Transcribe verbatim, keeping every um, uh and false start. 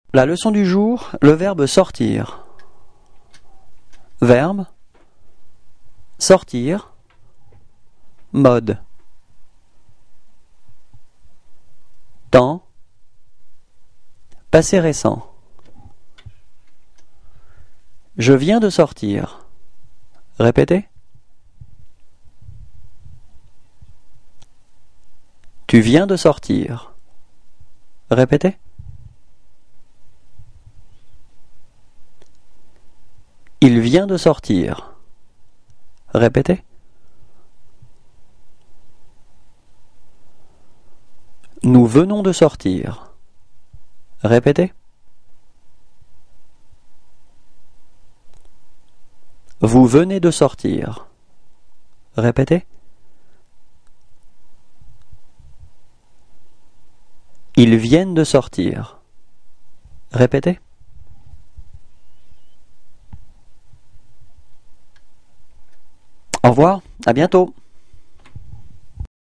La leçon du jour, le verbe sortir. Verbe sortir. Mode. Temps. Passé récent. Je viens de sortir. Répétez. Tu viens de sortir. Répétez. Il vient de sortir. Répétez. Nous venons de sortir. Répétez. Vous venez de sortir. Répétez. Ils viennent de sortir. Répétez. Au revoir, à bientôt.